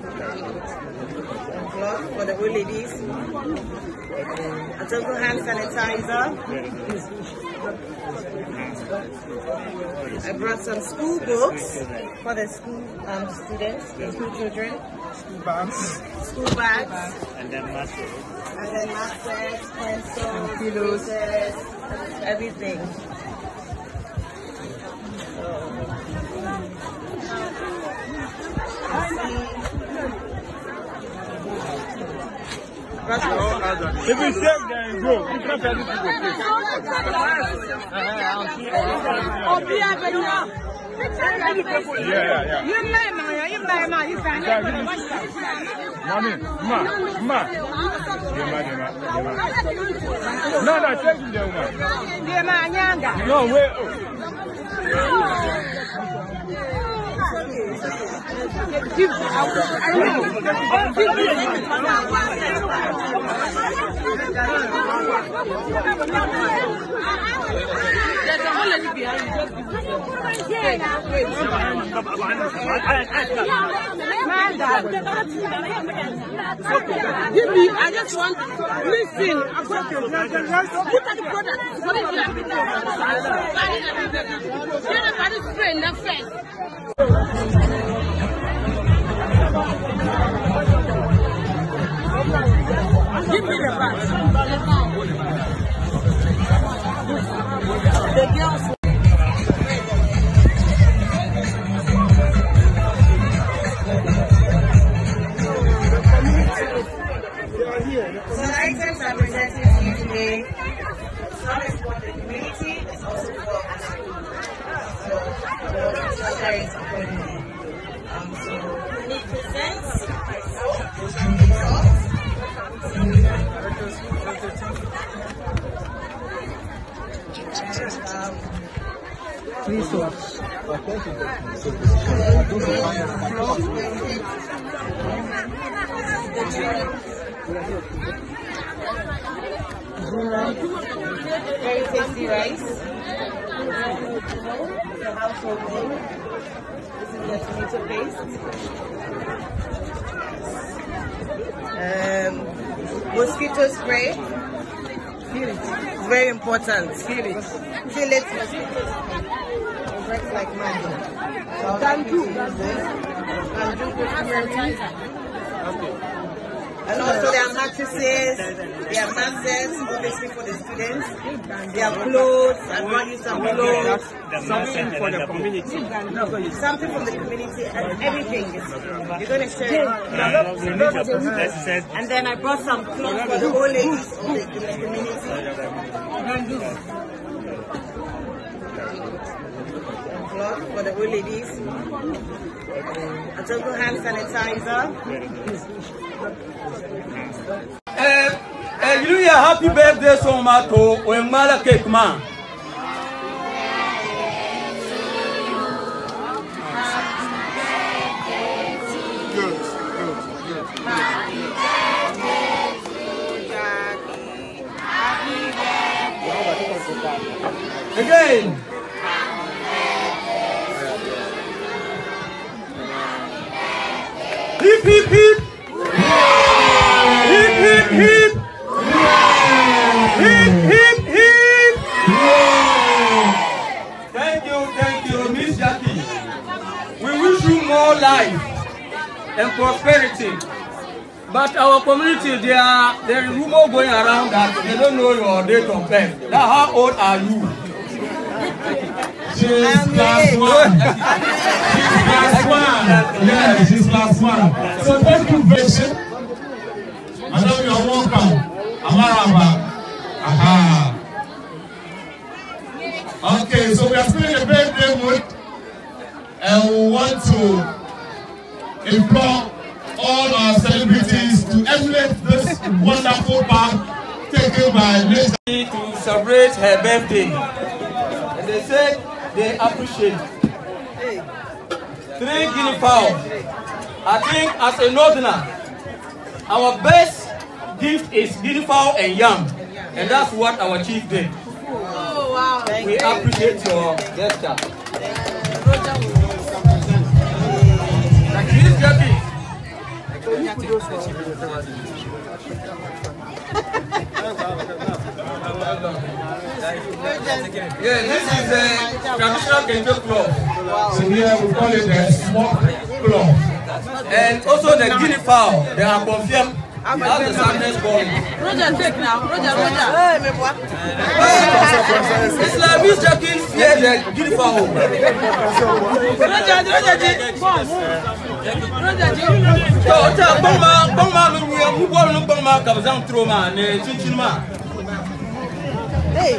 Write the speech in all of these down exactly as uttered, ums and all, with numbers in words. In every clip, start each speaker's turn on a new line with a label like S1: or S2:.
S1: Cloth for the old ladies. A total hand sanitizer. I brought some school books for the school um, students, the school children.
S2: School bags.
S1: School bags.
S3: And then masks.
S1: And then masks, pencils, pillows, everything.
S2: If you take them, go. You can't tell people to Yeah, yeah, yeah. You buy my, you buy my, you buy my. Mommy, ma, ma. No, no, take them, ma. No, wait.
S4: There's a whole lady behind you. Give me, I just want listen. Look at the product. Everybody's spraying their face. Give me the bag. The girls.
S1: So the items I presented to you today, some is for the community, it's also for the school. So we'll share it accordingly. Um, so it presents
S2: Please watch.
S1: Very tasty rice. The household name. This is the tomato paste. Um, mosquito spray. Feel it. It's very important. Feel it. Feel it. Mosquito spray. It works like magic. So I'll do this. I'll do this. Okay. And also there are mattresses, there are mattresses, obviously for the students, there are clothes, I've brought you some clothes.
S2: Something for the community.
S1: Something from the community, and everything is, you're going to share it. And then I brought some clothes for the old ladies of the, the community. Cloth for the old ladies. A total hand sanitizer.
S5: Eh, eh, you know, happy birthday, so much to when Mala Cake Man.
S2: Good, good, good.
S5: Again. Hip, hip, hip. Hip, hip, hip. Hip, hip, hip. Thank you, thank you, Miss Jackie. We wish you more life and prosperity. But our community, there are there is rumor going around that they don't know your date of birth. Now, how old are you?
S2: She's class one. She's class one. Yeah, she's class one. So thank you very much. Madam, you are welcome. Amaraba. Aha. Okay, so we are still in the birthday mood, and we want to implore all our celebrities to emulate this wonderful part taken by Lisa
S5: To celebrate her birthday. And they said they appreciate three guinea fowl. I think as a northerner, our best gift is guinea fowl and yam. And that's what our chief did.
S1: Oh, wow.
S5: We appreciate your gesture. Like this, Jackie. Yeah, this is the traditional Kente cloth.
S2: So here we call it the smoke cloth.
S5: And also the guinea fowl, they are confirmed as the sadness ball.
S4: Roger, take now. Roger, Roger.
S5: It's like Miss Jackie fear the guinea fowl.
S4: Roger, Roger, Roger,
S5: So, Bama, Bama, who want to Bama comes down through man, teaching man.
S1: Hey.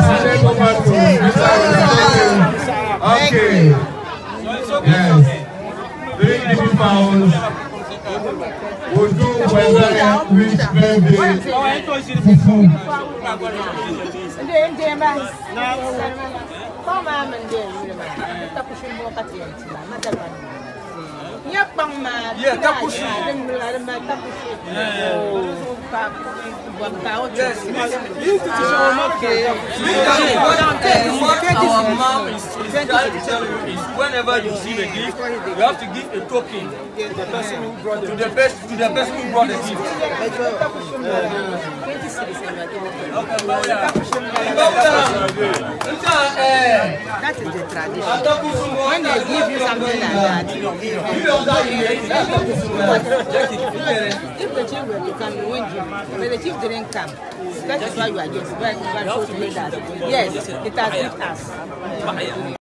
S2: Okay. Yes. Three guinea fowls. We'll do whether which birthday fufu.
S4: Yeah,
S5: Takushi. Yes, our mom is trying to tell you is whenever you see the gift, you have to give a token to the person who brought the to the best to the person who brought the gift.
S1: That is the tradition. When they give you something like that, if the chief were to come, you won't give. But the chief didn't come. That is why you are just very, very sure to make that. Yes, it has hit us.